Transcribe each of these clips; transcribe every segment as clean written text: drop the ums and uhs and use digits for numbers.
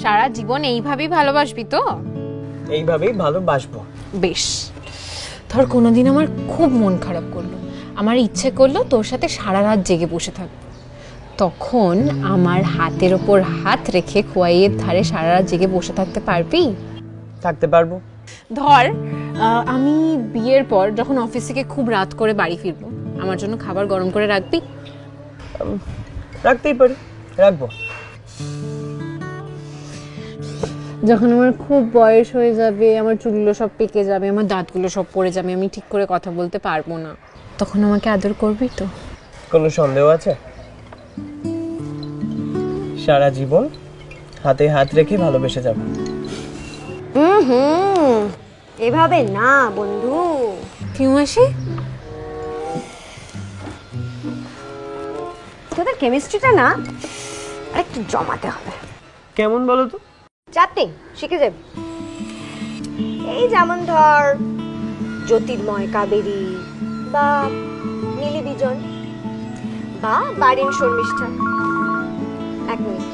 সারা জীবন এইভাবেই ভালোবাসবি তো? এইভাবেই ভালোবাসবো। বেশ, ধর কোনোদিন আমার খুব মন খারাপ করলো, আমার ইচ্ছে করলো তোর সাথে সারা রাত জেগে বসে থাকবো, তখন আমার হাতের ওপর হাত রেখে খোয়াইয়ের ধারে সারা রাত জেগে বসে থাকতে পারবি? থাকতে পারবো। ধর আমি বিয়ের পর যখন অফিস থেকে খুব রাত করে বাড়ি ফিরবো, আমার জন্য খাবার গরম করে রাখবি? রাখতেই পারি, রাখবো। যখন আমার খুব বয়স হয়ে যাবে, আমার চুলগুলো সব পেকে যাবে, আমার দাঁতগুলো সব পড়ে যাবে, আমি ঠিক করে কথা বলতে পারবো না, তখন আমাকে আদর করবি তো? কোনো সন্দেহ আছে? সারা জীবন হাতে হাত রেখে ভালোবেসে যাব। এভাবে না বন্ধু। কি মাসি, তোদের কেমিস্ট্রিটা না আরেকটু জমাতে হবে। কেমন বলো তো? যাতে শিখে যাবি। এই যেমন ধর জ্যোতির্ময় কাবেরী বা নীলি বিজন বা বারিন শর্মিষ্ঠা। এক মিনিট,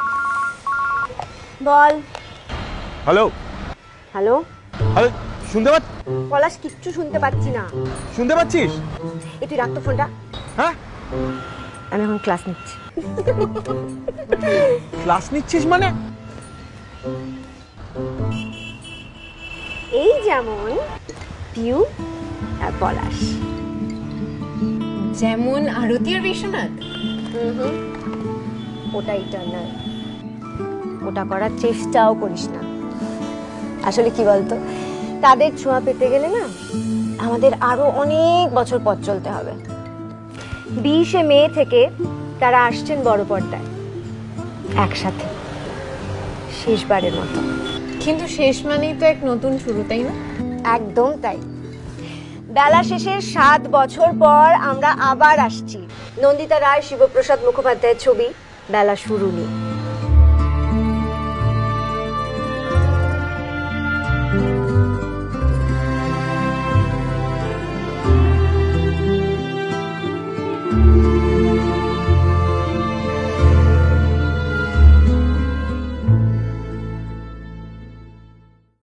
বল। হ্যালো হ্যালো হ্যালো, শুনতে পাচ্ছ? পলাশ, কিচ্ছু শুনতে পাচ্ছি না। শুনতে পাচ্ছিস? এই তুই রাখ তো ফোনটা। হ্যাঁ, আমি এখন ক্লাস নিচ্ছি। ক্লাস নিচ্ছিস মানে? এই যেমন পিউ আর পলাশ। যেমন আরতি আর বিশ্বনাথ? ওটা ইটারনাল, ওটা করার চেষ্টাও করিস না। আসলে কি বলতো, তাদের ছোঁয়া পেতে গেলে না আমাদের আরো অনেক বছর পথ চলতে হবে। 20শে মে থেকে তারা আসছেন বড় পর্দায় একসাথে, শেষবারের মতো। কিন্তু শেষ মানেই তো এক নতুন শুরু, তাই না? একদম তাই। বেলা শেষের 7 বছর পর আমরা আবার আসছি নন্দিতা রায় শিবপ্রসাদ মুখোপাধ্যায়ের ছবি বেলা শুরু নিয়ে।